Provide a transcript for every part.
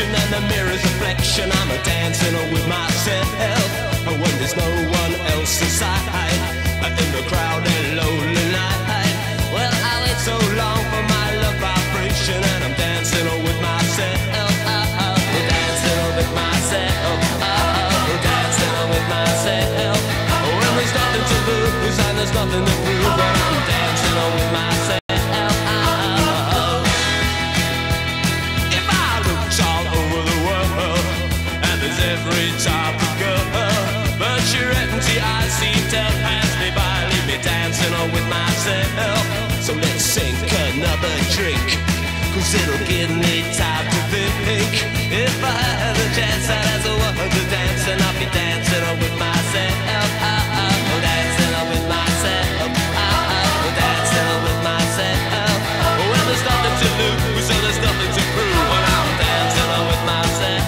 direction and the mirror's reflection. I'm a dancing with myself when there's no one else inside. In the crowded lonely night. Well, I wait so long for my love vibration, and I'm dancing with myself. Dancing with myself. Dancing with myself. When there's nothing to lose and there's nothing to prove, but I'm dancing with myself. Every type of girl, but your empty eyes seem to pass me by, leave me dancing on with myself. So let's sink another drink, cause it'll give me time to think. If I had a chance, I'd ask a woman to dance, and I'll be dancing on with myself. Dancing on with myself. Dancing on with myself. Well, there's nothing to lose, so there's nothing to prove, but I'm dancing on with myself.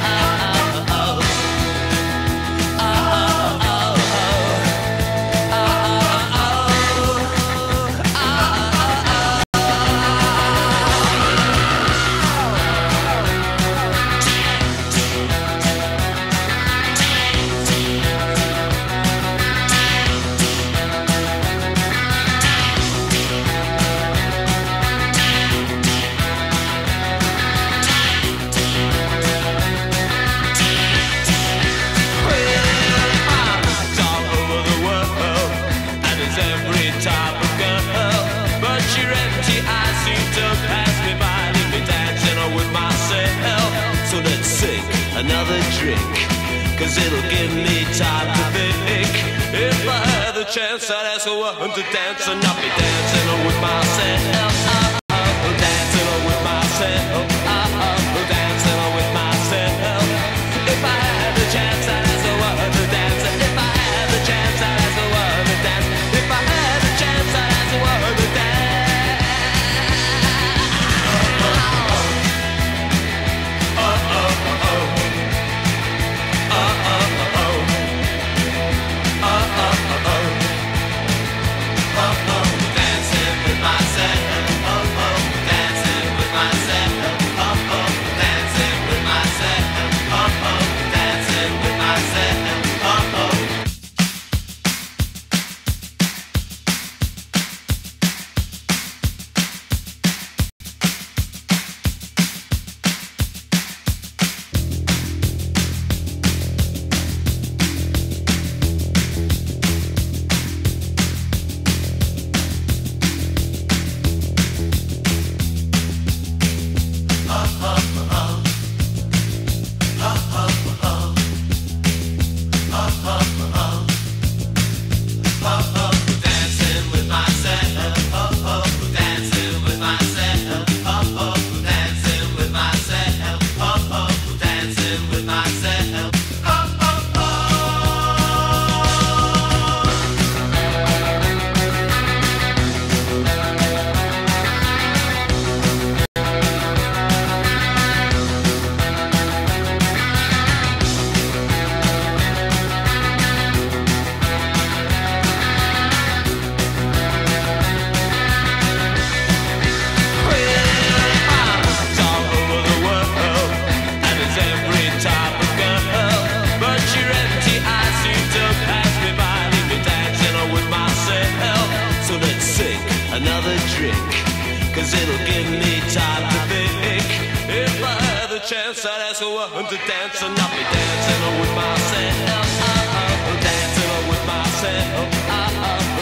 Another drink, cause it'll give me time to think. If I had the chance, I'd ask a woman to dance, and I'll be dancing with myself. Dancing with myself. Dancing with myself. If I had the chance, I'd ask a woman to dance. If I had the chance, I'd ask a woman to dance. If I had the chance, I'd ask a woman to dance. Another drink, cause it'll give me time to think. If I had the chance, I'd ask a woman to dance, and I'll be dancing with myself. Dancing with myself.